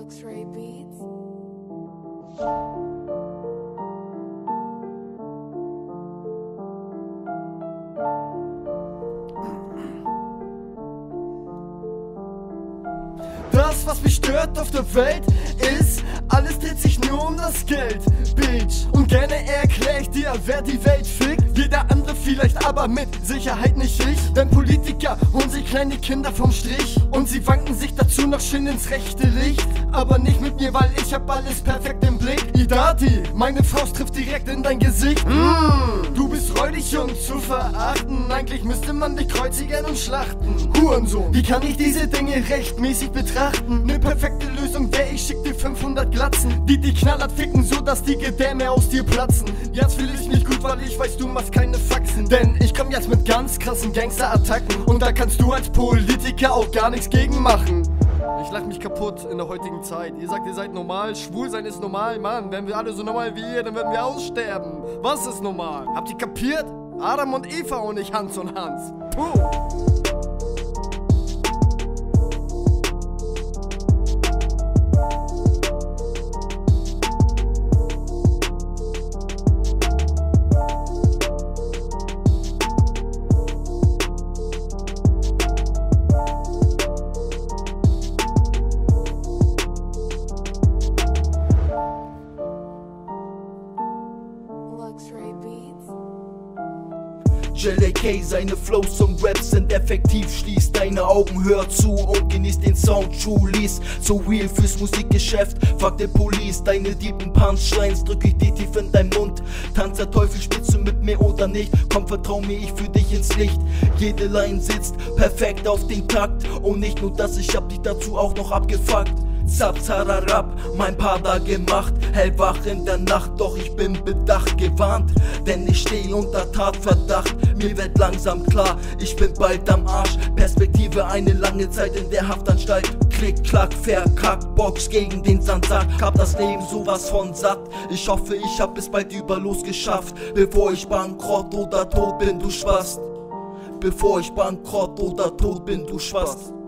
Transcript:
Luxury Beats. Das, was mich stört auf der Welt, ist, alles dreht sich nur um das Geld, Bitch. Und gerne erklär ich dir, wer die Welt fickt. Jeder andere vielleicht, aber mit Sicherheit nicht ich. Denn Politiker holen sich kleine Kinder vom Strich und sie wanken sich dazu noch schön ins rechte Licht. Aber nicht mit mir, weil ich hab alles perfekt im Blick. Idati, meine Faust trifft direkt in dein Gesicht. Du bist räudig und zu verachten. Eigentlich müsste man dich kreuzigen und schlachten. Hurensohn, wie kann ich diese Dinge rechtmäßig betrachten? Ne perfekte Lösung wär, ich schick dir 500 Glatzen, die knallhart ficken, so dass die Gedärme aus dir platzen. Jetzt fühl ich mich gut, weil ich weiß, du machst keine Faxen. Denn ich komm jetzt mit ganz krassen Gangster-Attacken und da kannst du als Politiker auch gar nichts gegen machen. Ich lach mich kaputt in der heutigen Zeit. Ihr sagt, ihr seid normal, schwul sein ist normal. Mann, wären wir alle so normal wie ihr, dann würden wir aussterben. Was ist normal? Habt ihr kapiert? Adam und Eva und nicht Hans und Hans. Puh. Luxury Beats. JLK, seine Flows und Raps sind effektiv. Schließ deine Augen, hör zu und genieß den Sound. True Lease, so real fürs Musikgeschäft. Fuck der Police, deine deepen Punchlines drück ich dir tief in dein Mund. Tanz der Teufel, spielst du mit mir oder nicht? Komm, vertrau mir, ich führ dich ins Licht. Jede Line sitzt perfekt auf den Takt. Und nicht nur das, ich hab dich dazu auch noch abgefuckt. Zap, zararab, mein Pada gemacht. Hellwach in der Nacht, doch ich bin bedacht, gewarnt. Denn ich steh unter Tatverdacht. Mir wird langsam klar, ich bin bald am Arsch. Perspektive eine lange Zeit in der Haftanstalt. Klick, klack, verkackt, Box gegen den Sandsack. Hab das Leben sowas von satt. Ich hoffe, ich hab es bald über losgeschafft. Bevor ich bankrott oder tot bin, du Spast. Bevor ich bankrott oder tot bin, du Spast.